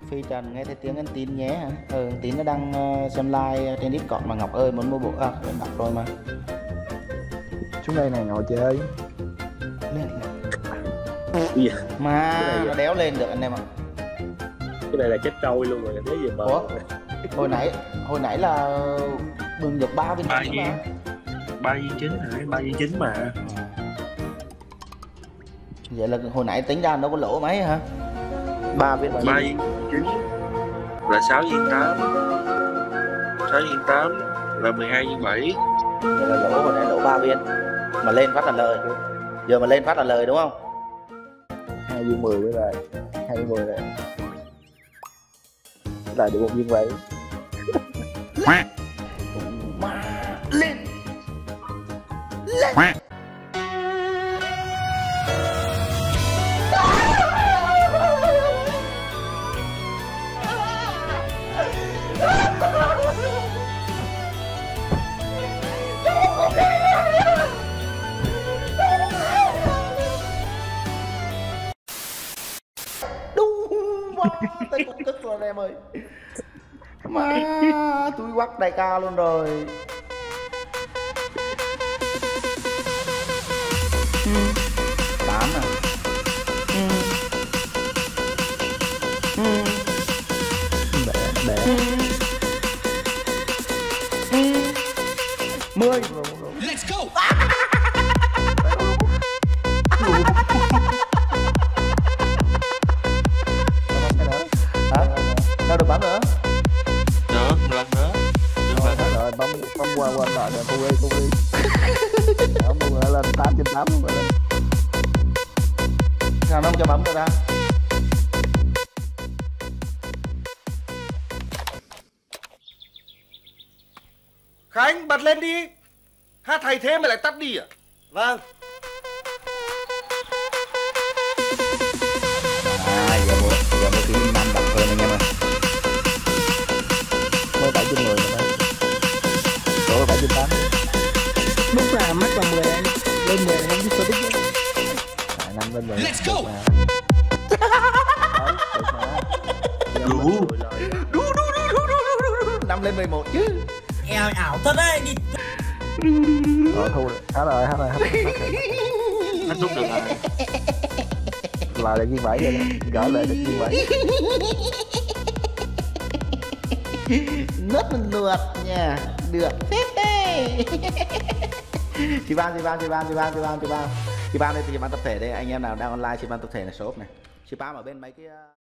Phi Trần nghe thấy tiếng anh Tín nhé hả? Tín nó đang xem live trên Discord mà Ngọc ơi muốn mua bộ mình đọc rồi mà. Xuống đây này ngồi chơi. Mà nó đéo lên được anh em ạ. Cái này là chết trôi luôn rồi, thế gì mà. Ủa? Hồi nãy là bừng được 3 viên trứng mà. 3 viên trứng hả? 3 viên trứng mà. Vậy là hồi nãy tính ra nó có lỗ mấy hả? 3 viên trứng là 6 viên 8. 6 viên 8 là 12 viên 7. Vậy là lỗ hồi nãy lỗ 3 viên. Mà lên phát là lời. Giờ mà lên phát là lời đúng không? 2 viên 10 với lại 2 viên 10 này. Lại được 1 viên 7. Mà lên. Tay cũng tức rồi em ơi. Mà tôi quắt đại ca luôn rồi. Tám à. Bẻ 10. Let's go. Đâu được bấm nữa. Được, lần nữa. Rồi bấm qua lại để thu đi. Bấm lên 8/8 rồi lên. Sao nó không cho bấm được ta? Khánh bật lên đi. Hát hay thế mà lại tắt đi à? Vâng. Giờ một tiếng 5 đọc hơn anh em ơi. Mới 7/10 rồi đó. Rồi 7/8. Đúng là mắc là 10 anh. Lên 10 anh không biết tích. 5 lên 10. Let's go. Đủ. 5 lên 11 chứ. Eo ảo thật đấy đi. Rồi thu rồi. Hát rồi. Hết rút được rồi. Là viên 7 rồi đó. Gỡ lại được viên 7. Rất là nuột nha. Được phết đấy. Chị Ban đây chị Ban tập thể đây. Anh em nào đang online chị Ban tập thể là shop này. Chị Ban ở bên mấy cái